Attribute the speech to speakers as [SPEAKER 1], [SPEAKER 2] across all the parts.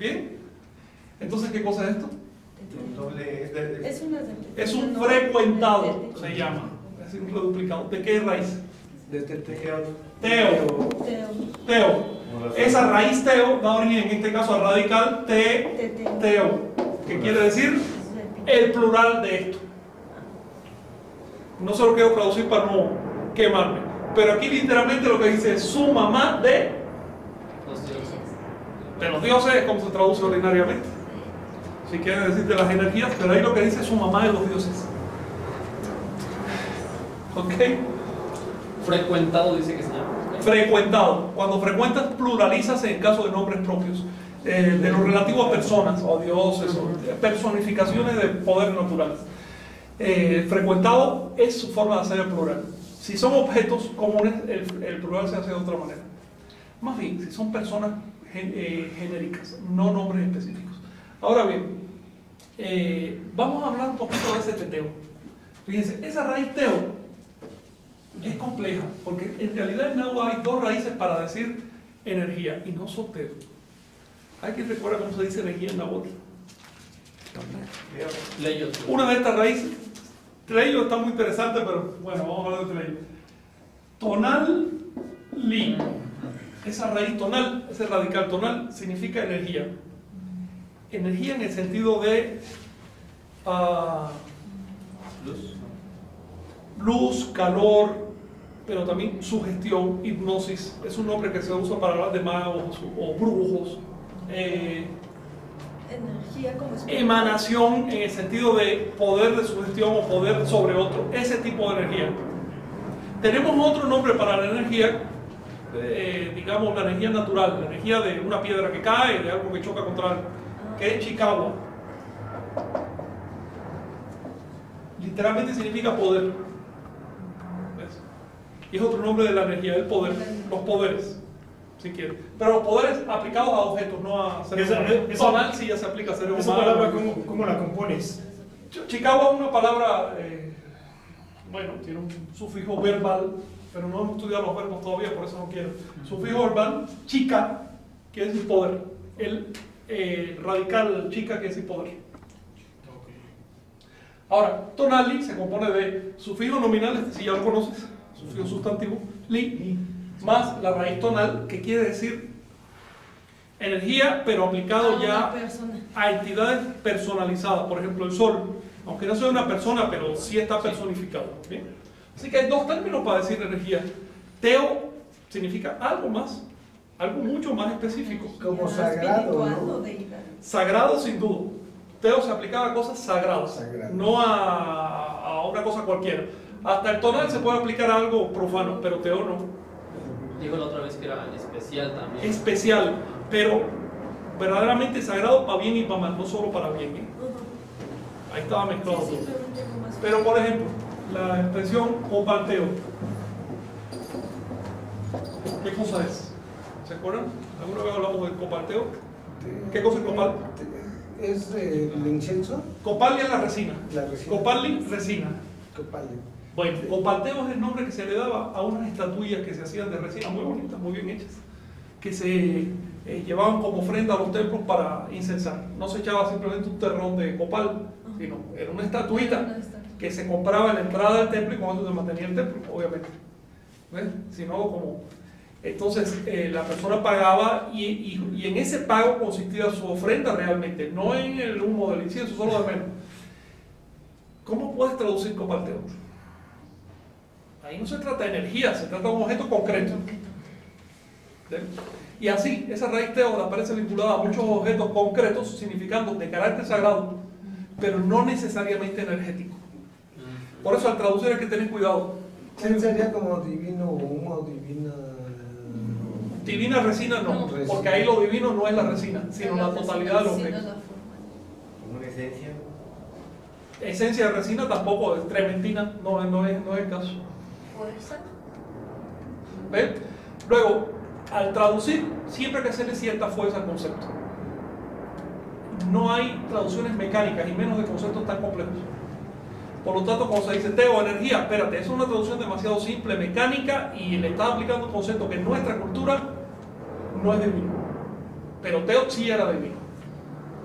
[SPEAKER 1] ¿Bien? Entonces, ¿qué cosa es esto? Es un frecuentado, se llama. Es decir, un reduplicado. ¿De qué raíz? Teo. Esa raíz teo da origen, en este caso, al radical teo, que quiere decir el plural de esto. No se lo quiero traducir para no quemarme, pero aquí literalmente lo que dice es su mamá de los dioses, es como se traduce ordinariamente. Si quieren decir de las energías, pero ahí lo que dice es su mamá de los dioses. ¿Ok?
[SPEAKER 2] Frecuentado dice que se llama.
[SPEAKER 1] Frecuentado. Cuando frecuentas, pluralizas en caso de nombres propios, de lo relativo a personas o dioses, o personificaciones de poderes naturales. Frecuentado es su forma de hacer el plural. Si son objetos comunes, el plural se hace de otra manera. Más bien, si son personas genéricas, no nombres específicos. Ahora bien, vamos a hablar un poquito de ese teteo. Fíjense, esa raíz teo es compleja, porque en realidad en agua hay dos raíces para decir energía, y no son teo. Hay que recordar cómo se dice energía en náhuatl. Una de estas raíces, Tleyo está muy interesante, pero bueno, vamos a hablar de Tleyo. Tonal li. Esa raíz tonal, ese radical tonal, significa energía. Energía en el sentido de luz, calor, pero también sugestión, hipnosis. Es un nombre que se usa para hablar de magos o brujos.
[SPEAKER 3] Energía como
[SPEAKER 1] Emanación en el sentido de poder de sugestión o poder sobre otro, ese tipo de energía. Tenemos otro nombre para la energía, digamos la energía natural, la energía de una piedra que cae, de algo que choca contra algo, que es Chicagua. Literalmente significa poder. ¿Ves? Y es otro nombre de la energía, el poder, los poderes. Si quiere. Pero los poderes aplicados a objetos, no a seres humanos. Tonal sí ya se aplica a seres humanos.
[SPEAKER 4] ¿Esa palabra cómo la compones?
[SPEAKER 1] Chicagua es una palabra, bueno, tiene un sufijo verbal, pero no hemos estudiado los verbos todavía, por eso no quiero. Sufijo verbal, chica, quiere decir poder. El radical chica quiere decir poder. Ahora, tonali se compone de sufijo nominal, este si ya lo conoces, sufijo sustantivo, li, más la raíz tonal, que quiere decir energía, pero aplicado ya a entidades personalizadas. Por ejemplo, el sol, aunque no sea una persona, pero sí está personificado. ¿Bien? Así que hay dos términos para decir energía. Teo significa algo más, algo mucho más específico.
[SPEAKER 5] Como sagrado, ¿no?
[SPEAKER 1] Sagrado sin duda. Teo se aplicaba a cosas sagradas, no a una cosa cualquiera. Hasta el tonal se puede aplicar a algo profano, pero teo no.
[SPEAKER 2] Dijo la otra vez que era especial también.
[SPEAKER 1] Especial, pero verdaderamente sagrado para bien y para mal, no solo para bien. Ahí estaba mezclado todo. Pero por ejemplo, la expresión copalteo. ¿Qué cosa es? ¿Se acuerdan? ¿Alguna vez hablamos del copalteo? ¿Qué cosa es copal?
[SPEAKER 5] ¿Es el incienso?
[SPEAKER 1] Copal es la resina.
[SPEAKER 5] La resina.
[SPEAKER 1] Copali, resina.
[SPEAKER 5] Copal.
[SPEAKER 1] Bueno, copalteo es el nombre que se le daba a unas estatuillas que se hacían de resina muy bonitas, muy bien hechas, que se llevaban como ofrenda a los templos para incensar. No se echaba simplemente un terrón de copal, sino era una estatuita que se compraba en la entrada del templo y con eso se mantenía el templo, obviamente. ¿Ves? Sino como... Entonces la persona pagaba y en ese pago consistía su ofrenda realmente, no en el humo del incienso, solo de menos. ¿Cómo puedes traducir copalteo? Ahí no se trata de energía, se trata de un objeto concreto. ¿Sí? Y así, esa raíz teo aparece vinculada a muchos objetos concretos, significando de carácter sagrado, pero no necesariamente energético. Por eso al traducir hay que tener cuidado.
[SPEAKER 5] ¿Quién sería como divino humo, divina?
[SPEAKER 1] Divina resina no, porque ahí lo divino no es la resina, sino la totalidad de los objetos.
[SPEAKER 6] ¿Como una esencia?
[SPEAKER 1] Esencia de resina tampoco, es trementina, no es el caso.
[SPEAKER 3] Fuerza.
[SPEAKER 1] ¿Ven? Luego, al traducir, siempre hay que hacerle cierta fuerza al concepto. No hay traducciones mecánicas y menos de conceptos tan complejos. Por lo tanto, cuando se dice teo, energía, espérate, es una traducción demasiado simple, mecánica, y le está aplicando un concepto que en nuestra cultura no es divino. Pero teo sí era divino.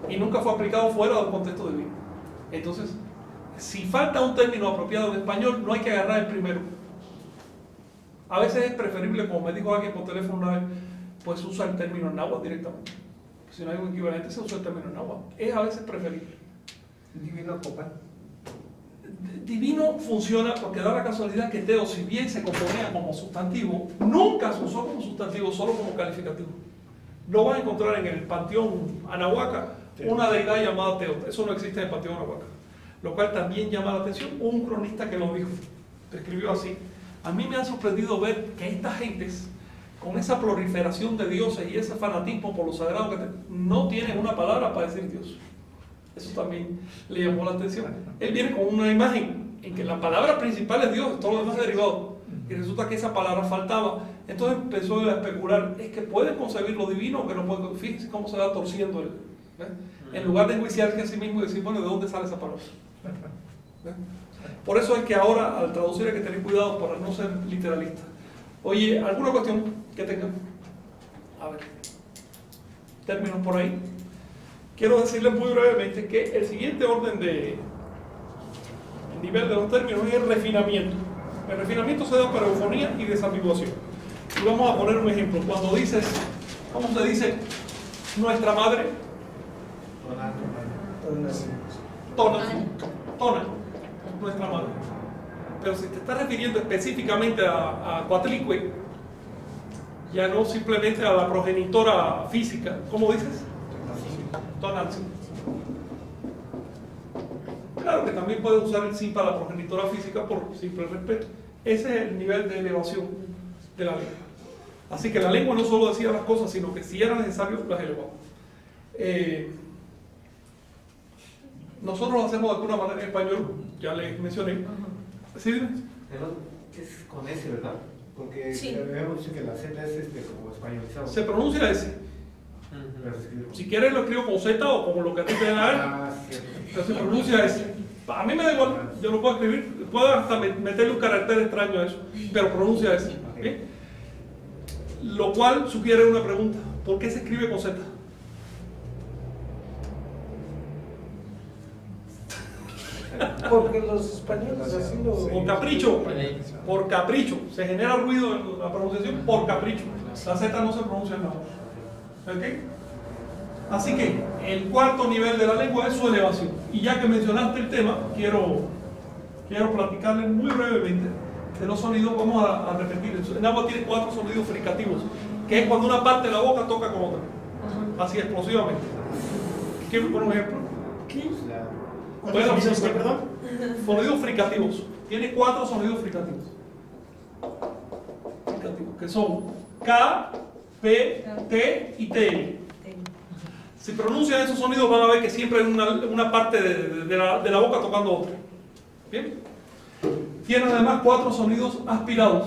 [SPEAKER 1] y nunca fue aplicado fuera del contexto divino. Entonces, si falta un término apropiado en español, no hay que agarrar el primero. A veces es preferible, como me dijo alguien por teléfono una vez, pues usa el término náhuatl directamente. Si no hay un equivalente, se usa el término náhuatl. Es a veces preferible.
[SPEAKER 5] Divino Copán.
[SPEAKER 1] Divino funciona porque da la casualidad que Teo, si bien se componía como sustantivo, nunca se usó como sustantivo, solo como calificativo. No vas a encontrar en el panteón Anahuaca una deidad llamada Teo. Eso no existe en el panteón Anahuaca. Lo cual también llama la atención. Un cronista que lo dijo, escribió así: a mí me ha sorprendido ver que estas gentes, con esa proliferación de dioses y ese fanatismo por lo sagrado, no tienen una palabra para decir Dios. Eso también le llamó la atención. Él viene con una imagen en que la palabra principal es Dios, todo lo demás es derivado. Y resulta que esa palabra faltaba. Entonces empezó a especular: es que puede concebir lo divino o que no puede. Fíjense cómo se va torciendo él. En lugar de enjuiciarse a sí mismo y decir, bueno, ¿de dónde sale esa palabra? Por eso es que ahora, al traducir, hay que tener cuidado para no ser literalista. Oye, ¿alguna cuestión que tengan? A ver, términos por ahí. Quiero decirles muy brevemente que el siguiente orden de el nivel de los términos es el refinamiento. El refinamiento se da para eufonía y desambiguación. Y vamos a poner un ejemplo. Cuando dices, ¿cómo se dice nuestra madre? Tona, nuestra madre. Pero si te estás refiriendo específicamente a Coatlicue, ya no simplemente a la progenitora física, ¿cómo dices? Tonantzin. Claro que también puedes usar el sin para la progenitora física por simple respeto. Ese es el nivel de elevación de la lengua. Así que la lengua no solo decía las cosas, sino que si era necesario las elevaba. Nosotros lo hacemos de alguna manera en español, ya les mencioné. ¿Sí?
[SPEAKER 6] Es con S, ¿verdad? Porque
[SPEAKER 3] Sí.
[SPEAKER 6] habíamos dicho que la Z es como españolizado.
[SPEAKER 1] Se pronuncia ese.
[SPEAKER 6] Pero se escribe
[SPEAKER 1] Si quieres lo escribo con Z o como lo que a ti te dé la gana,
[SPEAKER 6] Ah, cierto.
[SPEAKER 1] pero se pronuncia ese. A mí me da igual, yo lo puedo escribir, puedo hasta meterle un carácter extraño a eso, pero pronuncia ese. ¿Bien? Lo cual sugiere una pregunta: ¿por qué se escribe con Z?
[SPEAKER 5] Porque los españoles así lo...
[SPEAKER 1] Por capricho, por capricho. Se genera ruido en la pronunciación por capricho. La Z no se pronuncia en la voz. ¿Ok? Así que el cuarto nivel de la lengua es su elevación. Y ya que mencionaste el tema, quiero platicarles muy brevemente de los sonidos. Vamos a repetir. El agua tiene 4 sonidos fricativos, que es cuando una parte de la boca toca con otra. Así explosivamente. ¿Quiero poner un ejemplo?
[SPEAKER 4] ¿Cuántos dices que, perdón?
[SPEAKER 1] Sonidos fricativos. Tiene 4 sonidos fricativos. Que son K, P, T y T. Si pronuncian esos sonidos van a ver que siempre hay una parte de la boca tocando otra. ¿Bien? Tiene además 4 sonidos aspirados,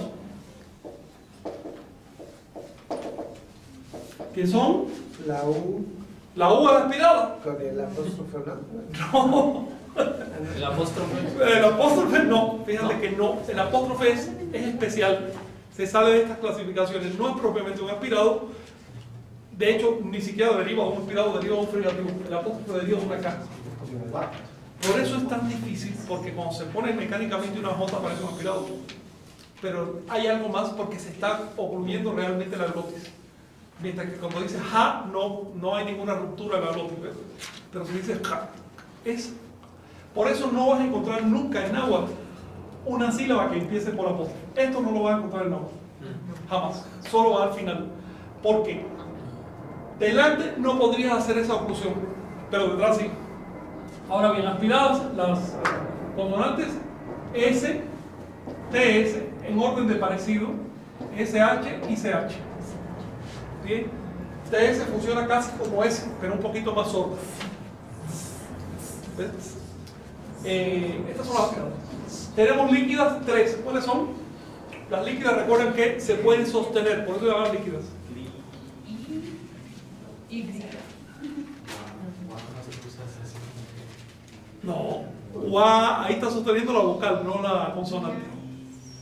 [SPEAKER 1] que son
[SPEAKER 5] La U
[SPEAKER 1] la U aspirada.
[SPEAKER 5] con el apóstrofe,
[SPEAKER 1] No.
[SPEAKER 2] El apóstrofe.
[SPEAKER 1] El apóstrofe no, fíjate que no. El apóstrofe es especial, se sale de estas clasificaciones, no es propiamente un aspirado. De hecho, ni siquiera deriva de un aspirado, deriva de un frigativo. El apóstrofe deriva de una K. Por eso es tan difícil, porque cuando se pone mecánicamente una J parece un aspirado. Pero hay algo más porque se está ocluyendo realmente la glotis. Mientras que cuando dice ja, no hay ninguna ruptura en la glotis. ¿Ves? Pero si dice ja, es. Por eso no vas a encontrar nunca en náhuatl una sílaba que empiece por apóstrofe. Esto no lo vas a encontrar en náhuatl. Jamás. Solo va al final. ¿Por qué? Delante no podrías hacer esa oclusión, pero detrás sí. Ahora bien, aspiradas las consonantes S, TS, en orden de parecido, SH y CH. ¿Bien? TS funciona casi como S, pero un poquito más sordo. ¿Ves? Estas son las aspiradas. Tenemos líquidas 3. ¿Cuáles son? Las líquidas, recuerden que se pueden sostener, por eso se llaman líquidas. No, UA, ahí está sosteniendo la vocal, no la consonante.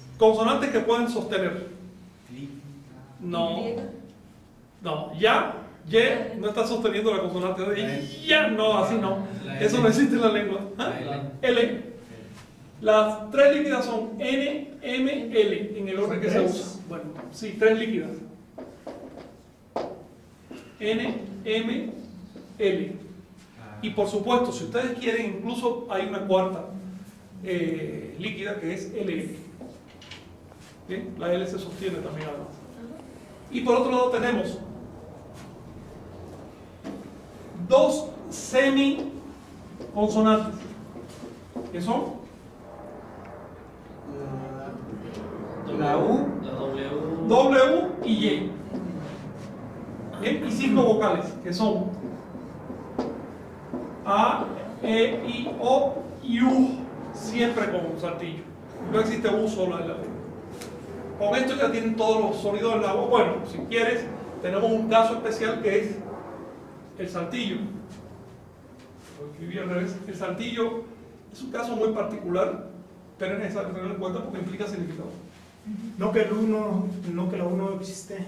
[SPEAKER 1] Consonantes que pueden sostener. No, ya Y no está sosteniendo la consonante de ya, no, así no.
[SPEAKER 2] La
[SPEAKER 1] Eso
[SPEAKER 2] L.
[SPEAKER 1] no existe en la lengua. ¿Ah?
[SPEAKER 2] La
[SPEAKER 1] L. Las tres líquidas son N, M, L en el orden que se
[SPEAKER 4] ¿Tres?
[SPEAKER 1] usa. Bueno, sí, tres líquidas. N, M, L. Y por supuesto, si ustedes quieren, incluso hay una cuarta líquida que es LL. ¿Bien? La L se sostiene también además. Y por otro lado tenemos dos semiconsonantes, que son
[SPEAKER 5] La U.
[SPEAKER 2] La W.
[SPEAKER 1] W y Y. Bien, y cinco vocales, que son A, E, I, O y U, siempre con un saltillo. No existe U solo en la lengua. Con esto ya tienen todos los sonidos en la voz. Bueno, si quieres, tenemos un caso especial que es el saltillo. Lo escribí al revés. El saltillo es un caso muy particular, pero es necesario tenerlo en cuenta porque implica significado.
[SPEAKER 4] No que el uno, no que la U no existe.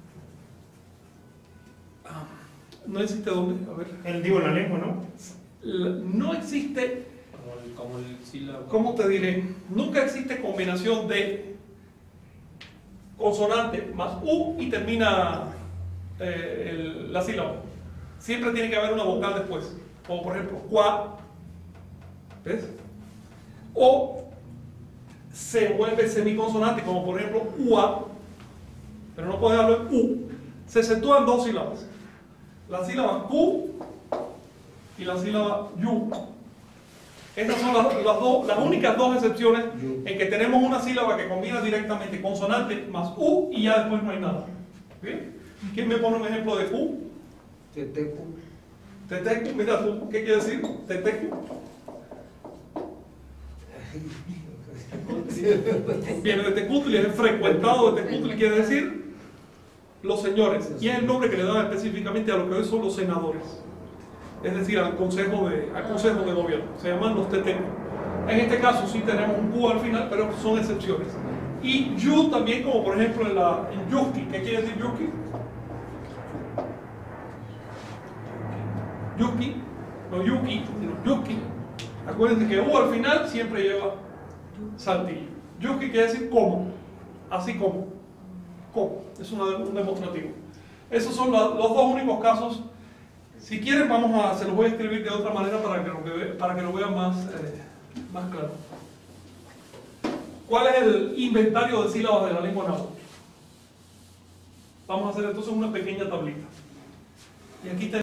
[SPEAKER 1] No existe dónde, a ver.
[SPEAKER 4] Digo, en la lengua, ¿no?
[SPEAKER 1] No existe,
[SPEAKER 2] Como el sílabo.
[SPEAKER 1] ¿cómo te diré? Nunca existe combinación de consonante más U y termina la sílaba. Siempre tiene que haber una vocal después. Como por ejemplo, cua. ¿Ves? O se vuelve semiconsonante, como por ejemplo, ua. Pero no puede hablar U. Se acentúan dos sílabas. La sílaba Q y la sílaba Yu. Estas son las únicas dos excepciones en que tenemos una sílaba que combina directamente consonante más U y ya después no hay nada. ¿Bien? ¿Quién me pone un ejemplo de Q?
[SPEAKER 5] Tetecu.
[SPEAKER 1] Tetecu, mira tú, ¿qué quiere decir? Tetecu. Viene de Tecutli, es frecuentado de Tecutli, quiere decir los señores. Y es el nombre que le dan específicamente a lo que hoy son los senadores. Es decir, al consejo de gobierno. Se llaman los tetecos. En este caso sí tenemos un Q al final, pero son excepciones. Y Yu también, como por ejemplo en Yuski. ¿Qué quiere decir Yuski? Yuki, no Yuki, sino Yuki. Acuérdense que U al final siempre lleva saltillo. Yuki quiere decir como, así como. Como, es un demostrativo. Esos son los dos únicos casos. Si quieren, se los voy a escribir de otra manera para que lo vean más claro. ¿Cuál es el inventario de sílabas de la lengua náhuatl? Vamos a hacer entonces una pequeña tablita. Y aquí tenemos